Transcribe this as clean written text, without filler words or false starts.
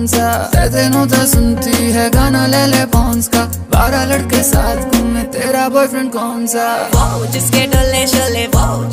कौन सा तेनों तो सुनती है गाना ले ले पॉन्स का 12 लड़के साथ घूमे तेरा बॉयफ्रेंड कौन सा वो जिसके डोले शोले वो